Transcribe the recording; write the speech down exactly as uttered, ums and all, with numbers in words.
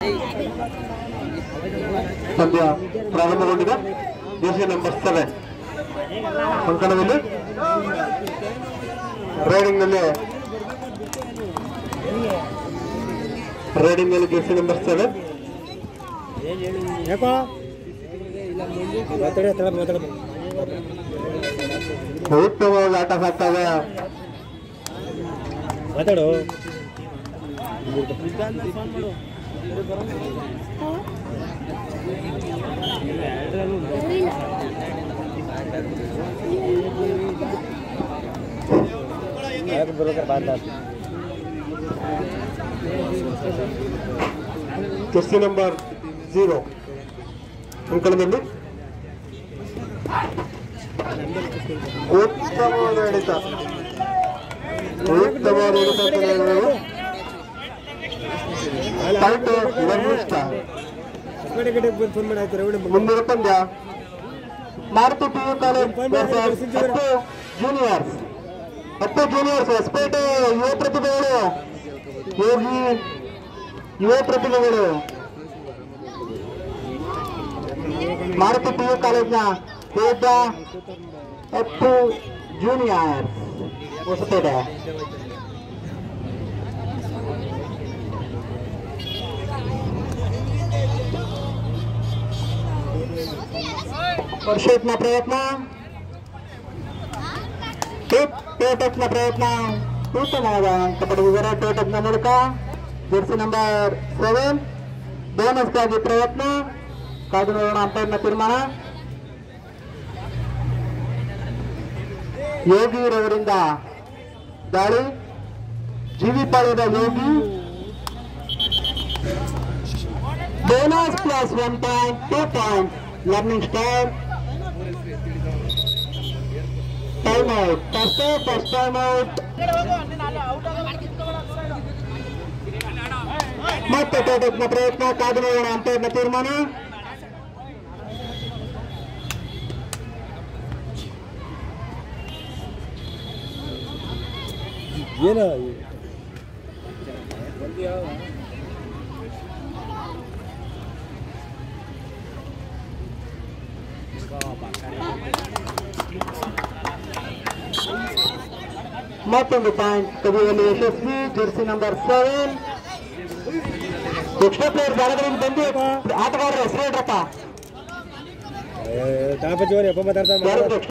ಪಂದ್ಯ ಪ್ರಾರಂಭಗೊಂಡಿದೆ. Jersey number seven ಅಂಕಣದಲ್ಲಿ ರೈಡಿಂಗ್ ನಲ್ಲಿ ರೈಡಿಂಗ್ ನಲ್ಲಿ ಜೆರ್ಸಿ ನಂಬರ್ ಸೆವೆನ್ ಉತ್ತಮವಾಗಿ ಆಟ ಸಾಕ್ತವೆ. ಮಾತಾಡು ಜೆರ್ಸಿ ನಂಬರ್ ಝೀರೋ ಅಂಕಣದಲ್ಲಿ ಉತ್ತಮವಾದ ಹಿಡಿತ ಉತ್ತಮವಾದ ಹಿಡಿತ ಮುಂದಿನ ಪಂದ್ಯ Maruti P U college juniors ಹತ್ತು ಜೂನಿಯರ್ಸ್ ಹೊಸಪೇಟೆ ಯುವ ಪ್ರತಿಭೆಗಳು ಯೋಗಿ ಯುವ ಪ್ರತಿಭೆಗಳು ಮಾರುತಿ ಪಿ ಯು ಕಾಲೇಜ್ನ ವೇದ ಹತ್ತು ಜೂನಿಯರ್ಸ್ ಹೊಸಪೇಟೆ. ವರ್ಷೇಟ್ನ ಪ್ರಯತ್ನ ಟೇಟಕ್ನ ಪ್ರಯತ್ನ ಉತ್ತಮವಾದ ಅಂಕ ಪಡೆದಿದ್ದಾರೆ. ಟೇಟಕ್ನ ಮೂಲಕ ಜೆರ್ಸಿ ನಂಬರ್ ಸೆವೆನ್ ಬೋನಸ್ಗಾಗಿ ಪ್ರಯತ್ನ. ಕಾದು ನೋಡೋಣ ಅಂಪೈರ್ನ ತೀರ್ಮಾನ. ಯೋಗಿರವರಿಂದ ದಾಳಿ. ಜೀವಿಪಾಳ್ಯದ Yogi bonus plus one point two point learning star. Time out first first time out. ಮತ್ತೆ ಟೇಟಕ್ನ ಪ್ರಯತ್ನ. ಕಾದು ನೋಡೋಣ ಅಂಪೈರ್ನ ತೀರ್ಮಾನ. ಏನ ಮತ್ತೊಂದು ಪಾಯಿಂಟ್ ತೆಗೆಯುವಲ್ಲಿ ಯಶಸ್ವಿ jersey number seven. Extra player ಜಾಗದಲ್ಲಿ ಬಂದು ಆಟಗಾರರ ಹೆಸರು ಹೇಳ್ರಪ್ಪ.